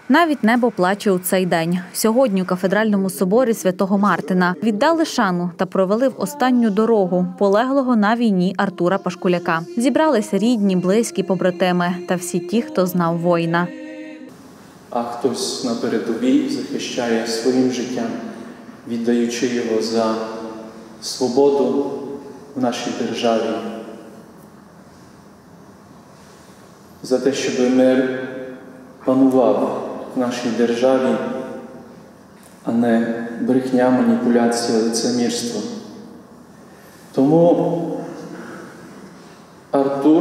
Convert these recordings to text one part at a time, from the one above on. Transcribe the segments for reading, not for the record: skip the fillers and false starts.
Навіть небо плаче у цей день. Сьогодні у кафедральному соборі Святого Мартина віддали шану та провели в останню дорогу полеглого на війні Артура Пашкуляка. Зібралися рідні, близькі, побратими та всі ті, хто знав воїна. А хтось на передовій захищає своїм життям, віддаючи його за свободу в нашій державі, за те, щоб мир панував в нашій державі, а не брехня, маніпуляція, лицемірство. Тому Артур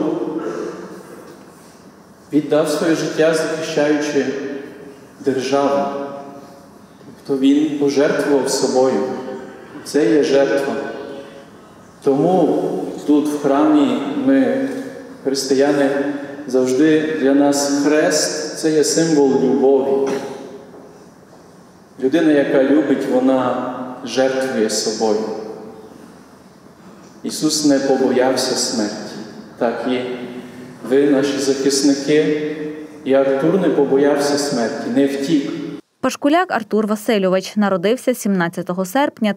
віддав своє життя, захищаючи державу. Тобто він пожертвував собою. Це є жертва. Тому тут в храмі ми, християни, завжди для нас хрест – це є символ любові. Людина, яка любить, вона жертвує собою. Ісус не побоявся смерті. Так і ви, наші захисники, і Артур не побоявся смерті, не втік. Пашкуляк Артур Васильович народився 17 серпня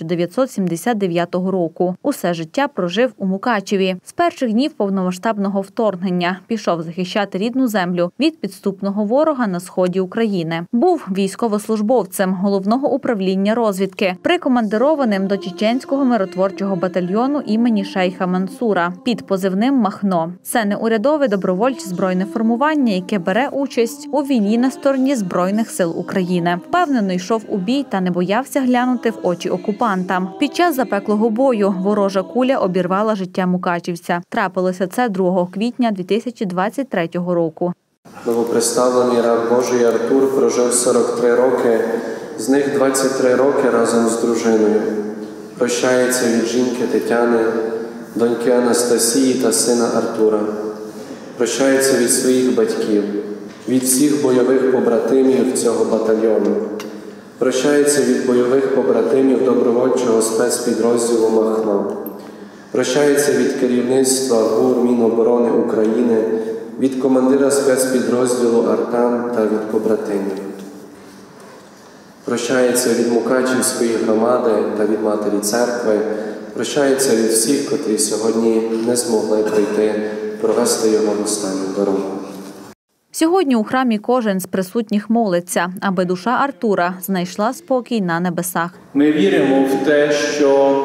1979 року. Усе життя прожив у Мукачеві. З перших днів повномасштабного вторгнення пішов захищати рідну землю від підступного ворога на сході України. Був військовослужбовцем Головного управління розвідки, прикомандированим до Чеченського миротворчого батальйону імені Шейха Мансура під позивним «Махно». Це неурядове добровольче збройне формування, яке бере участь у війні на стороні Збройних сил України. Впевнено йшов у бій та не боявся глянути в очі окупантам. Під час запеклого бою ворожа куля обірвала життя мукачівця. Трапилося це 2 квітня 2023 року. Новоприставлений раб Божий Артур прожив 43 роки, з них 23 роки разом з дружиною. Прощається від жінки Тетяни, доньки Анастасії та сина Артура. Прощається від своїх батьків, від всіх бойових побратимів цього батальйону. Прощається від бойових побратимів добровольчого спецпідрозділу «Махно». Прощається від керівництва ГУР Міноборони України, від командира спецпідрозділу «Артан» та від побратимів. Прощається від Мукачівської громади та від Матері Церкви. Прощається від всіх, котрі сьогодні не змогли прийти, провести його в останню дорогу. Сьогодні у храмі кожен з присутніх молиться, аби душа Артура знайшла спокій на небесах. Ми віримо в те, що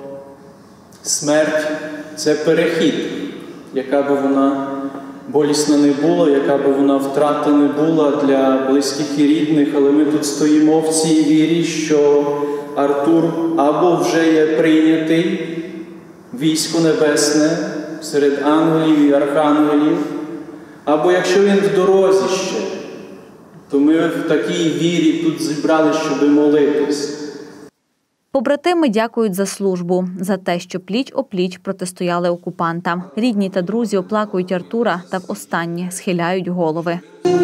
смерть – це перехід, яка би вона болісна не була, яка би вона втрата не була для близьких і рідних, але ми тут стоїмо в цій вірі, що Артур або вже є прийнятий в військо небесне серед ангелів і архангелів, або якщо він в дорозі ще, то ми в такій вірі тут зібрали, щоб молитись. Побратими дякують за службу, за те, що пліч-опліч протистояли окупантам. Рідні та друзі оплакують Артура та востаннє схиляють голови.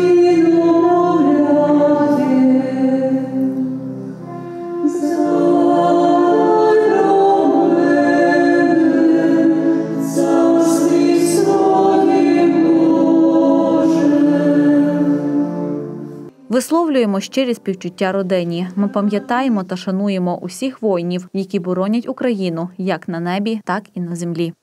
Висловлюємо щирі співчуття родині. Ми пам'ятаємо та шануємо усіх воїнів, які боронять Україну як на небі, так і на землі.